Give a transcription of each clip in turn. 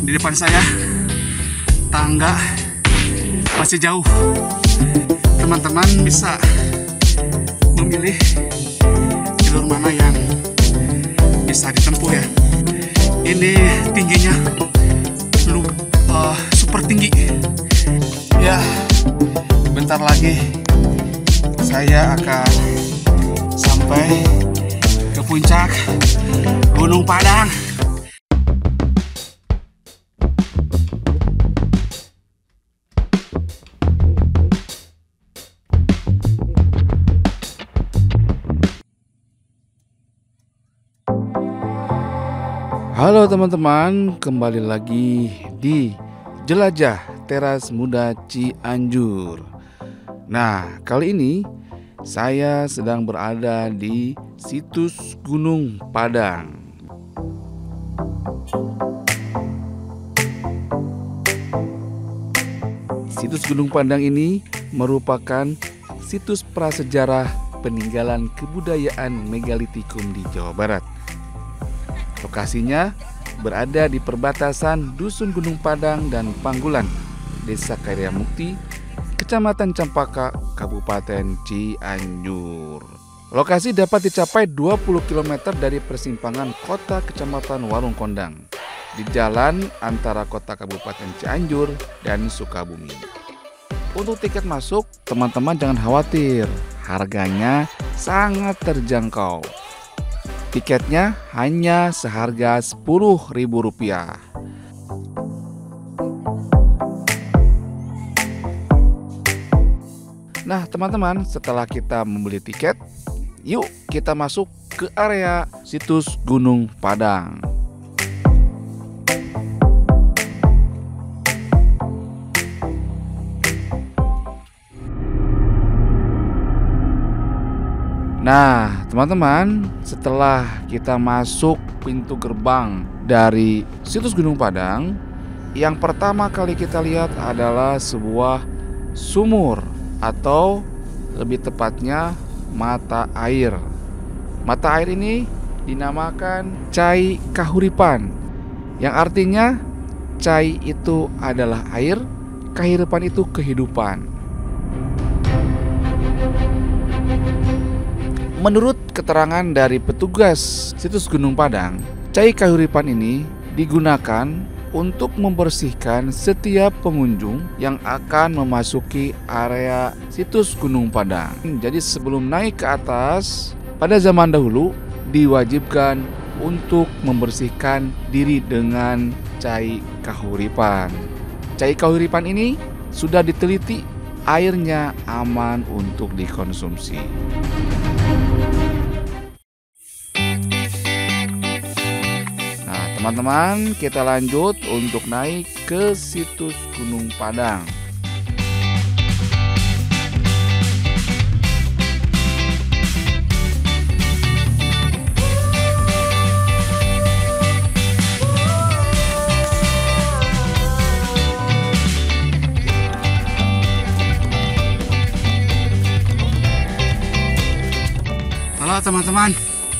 Di depan saya tangga masih jauh. Teman-teman bisa memilih jalur mana yang bisa ditempuh ya. Ini tingginya super tinggi ya. Bentar lagi saya akan sampai ke puncak Gunung Padang. Halo teman-teman, kembali lagi di Jelajah Teras Muda Cianjur. Nah, kali ini saya sedang berada di situs Gunung Padang. Situs Gunung Padang ini merupakan situs prasejarah peninggalan kebudayaan megalitikum di Jawa Barat. Lokasinya berada di perbatasan Dusun Gunung Padang dan Panggulan, Desa Karyamukti, Kecamatan Cempaka, Kabupaten Cianjur. Lokasi dapat dicapai 20 km dari persimpangan kota Kecamatan Warung Kondang di jalan antara kota Kabupaten Cianjur dan Sukabumi. Untuk tiket masuk, teman-teman jangan khawatir, harganya sangat terjangkau. Tiketnya hanya seharga Rp10.000. Nah teman-teman, setelah kita membeli tiket, yuk kita masuk ke area situs Gunung Padang. Nah teman-teman, setelah kita masuk pintu gerbang dari situs Gunung Padang, yang pertama kali kita lihat adalah sebuah sumur atau lebih tepatnya mata air. Mata air ini dinamakan Cai Kahuripan, yang artinya cai itu adalah air, kahuripan itu kehidupan. Menurut keterangan dari petugas situs Gunung Padang, Cai Kahuripan ini digunakan untuk membersihkan setiap pengunjung yang akan memasuki area situs Gunung Padang. Jadi sebelum naik ke atas, pada zaman dahulu diwajibkan untuk membersihkan diri dengan Cai Kahuripan. Cai Kahuripan ini sudah diteliti, airnya aman untuk dikonsumsi. Nah teman-teman, kita lanjut untuk naik ke situs Gunung Padang. Halo teman-teman,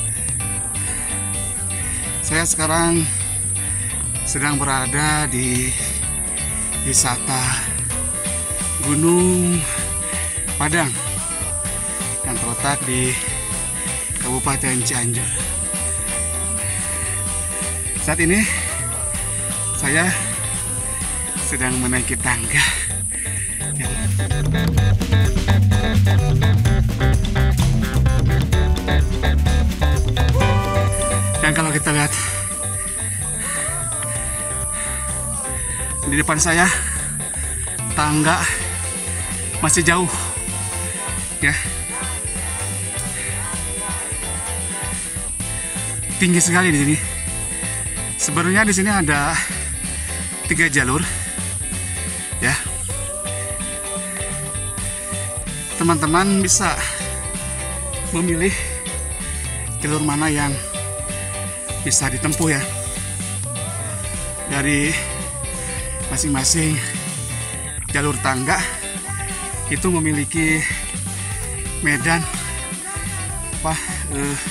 saya sekarang sedang berada di wisata Gunung Padang yang terletak di Kabupaten Cianjur. Saat ini saya sedang menaiki tangga. Dan kalau kita lihat di depan saya, tangga masih jauh ya. Tinggi sekali di sini. Sebenarnya di sini ada 3 jalur ya. Teman-teman bisa memilih jalur mana yang bisa ditempuh ya. Dari masing-masing jalur tangga itu memiliki medan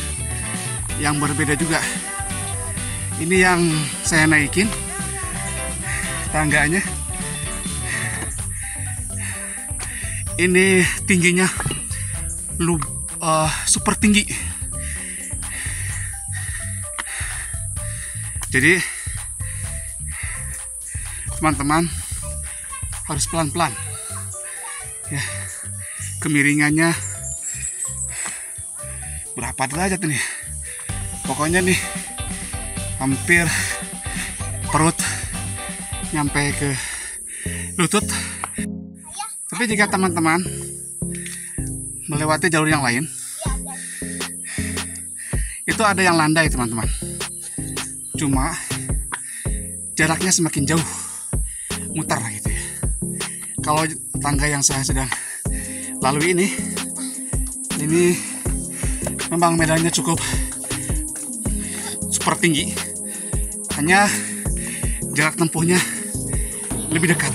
yang berbeda juga. Ini yang saya naikin tangganya. Ini tingginya super tinggi. Jadi teman-teman harus pelan-pelan ya. Kemiringannya berapa derajat ini? Pokoknya nih hampir perut nyampe ke lutut. Tapi jika teman-teman melewati jalur yang lain, itu ada yang landai teman-teman. Cuma jaraknya semakin jauh, muter gitu ya. Kalau tangga yang saya sedang lalui ini memang medannya cukup super tinggi. Hanya jarak tempuhnya lebih dekat.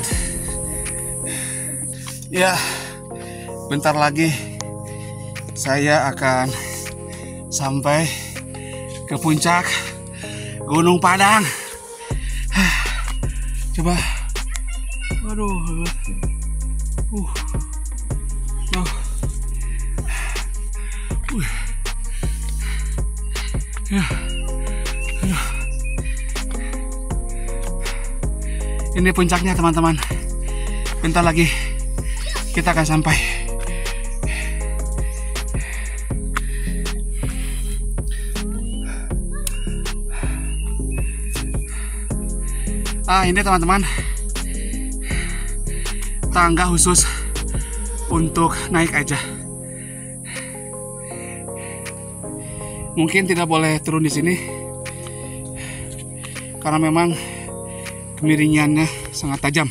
Ya, bentar lagi saya akan sampai ke puncak Gunung Padang. Coba, waduh, ini puncaknya teman-teman. Bentar lagi kita akan sampai. Ini teman-teman tangga khusus untuk naik aja. Mungkin tidak boleh turun di sini karena memang kemiringannya sangat tajam.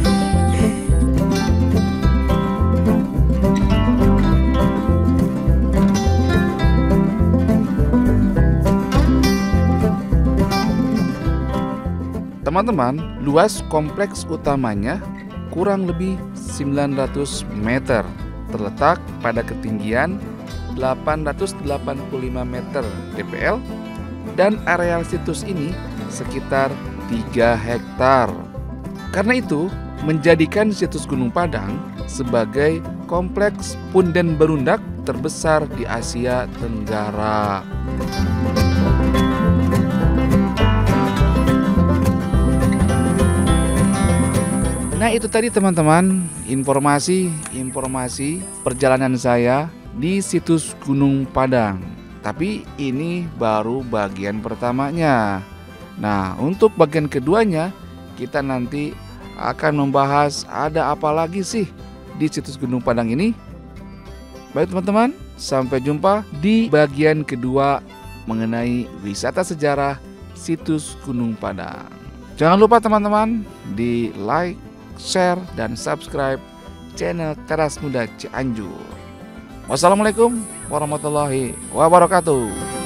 Teman-teman, luas kompleks utamanya kurang lebih 900 meter, terletak pada ketinggian 885 meter dpl, dan areal situs ini sekitar 3 hektar. Karena itu, menjadikan situs Gunung Padang sebagai kompleks punden berundak terbesar di Asia Tenggara. Nah, itu tadi teman-teman informasi perjalanan saya di situs Gunung Padang. Tapi ini baru bagian pertamanya. Nah, untuk bagian keduanya kita nanti akan membahas ada apa lagi sih di situs Gunung Padang ini. Baik teman-teman, sampai jumpa di bagian kedua mengenai wisata sejarah situs Gunung Padang. Jangan lupa teman-teman di like, share, dan subscribe channel Teras Muda Cianjur. Wassalamualaikum warahmatullahi wabarakatuh.